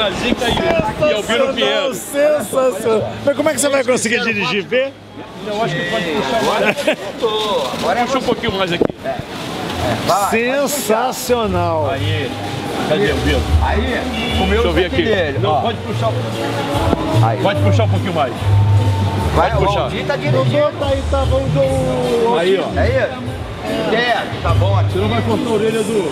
Dona Zica e Albino Pinheiro. Sensacional! Mas como é que você vai conseguir dirigir, Vê? Eu acho que pode puxar mais. Agora puxa um pouquinho mais aqui. Sensacional! Aí. Cadê o Bino? Aí, comeu o ver aqui. dele. Não, Ó. pode puxar. Aí. Pode puxar um pouquinho mais. Vai, pode puxar. O Aldir tá dirigindo. Aí, tá bom, Aí, ó. Aí. Quer? Tá bom. Você não vai cortar a orelha do...